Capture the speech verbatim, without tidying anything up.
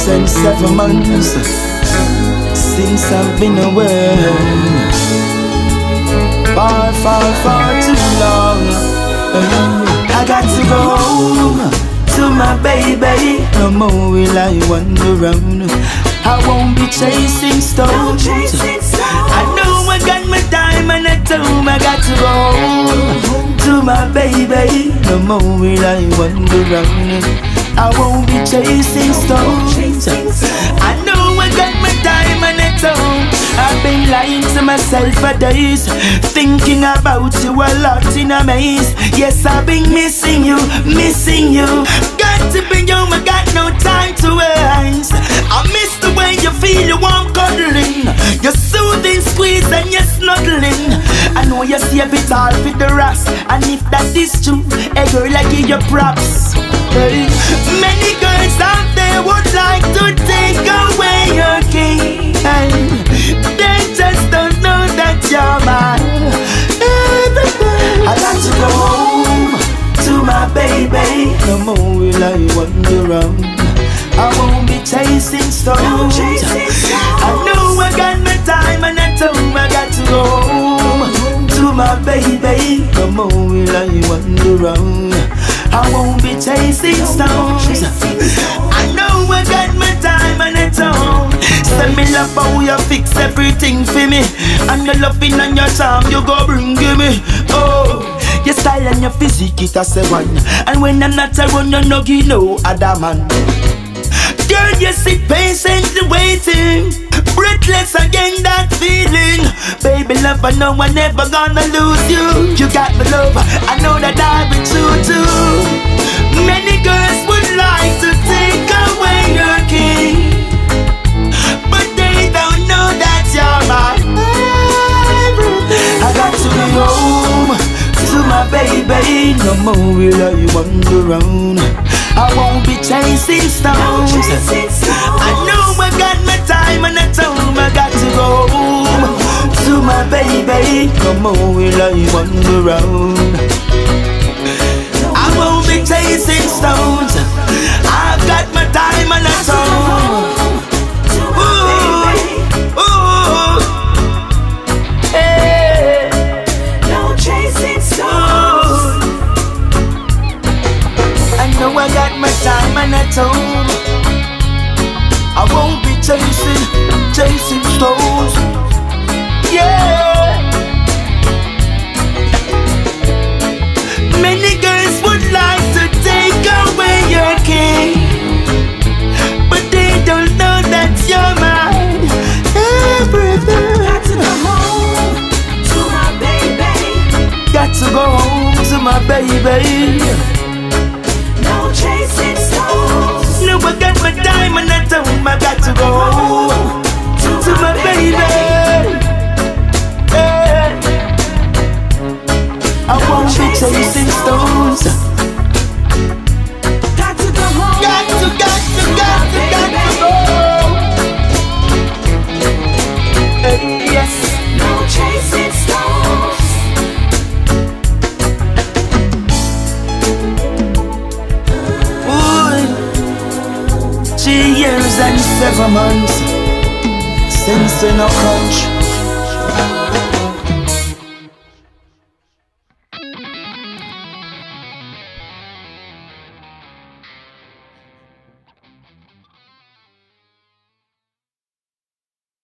years and seven months since I've been away. Far, far, far too long. I got to go home to my baby. No more will I wander around. I won't be chasing stones. I know I got my time and at home. I got to go home to my baby. No more will I wander around. I won't be chasing stones. I know I got my time and at home. I've been lying to myself for days, thinking about you a lot in a maze. Yes, I've been missing you, missing you. Got to be home, I got no time to waste. I miss the way you feel, you warm cuddling, your soothing squeeze and you're snuggling. I know you save it all for the rest, and if that is true, a girl I give you props. Hey. Many girls out there would like to take away your king. They just don't know that you're mine. I got to go home to my baby. No more will I wander around. I won't be chasing stones. I know I got my time and at home. I got to go home to my baby. No more will I wander around. I won't be chasing stones. I know I got my time and at home. Send me love how you fix everything for me, and your loving and your charm you go bring me. Oh, your style and your physique it a seven, and when I'm not around you no give no other man. Girl, you sit patiently waiting, breathless again that feeling. Baby love, I know I'm never gonna lose you. You got the love, I know that I'll be true too. Many girls would like to take away your king, but they don't know that you're mine. I got to be home to my baby. No more will I wander around. I won't be chasing stones. I know I got my time and at home. I got to go home to my baby. No more will I wander around. I won't be chasing stones. I've got my time and at home. Ooh, ooh, hey. No chasing stones. I know I got my time and at home. I won't be chasing, chasing stones. Yeah. Many girls would like to take away your king, but they don't know that you're mine. Everything. Got to go home to my baby. Got to go home to my baby. No chasing stones. No, I got my time and at home. I got to go home to, to my, my baby. baby. Hey. I no won't be chasing stones. Got to go home. Got to, got to, got to, got to go. Hey, yes. No chasing stones. Three years and seven months since in a country.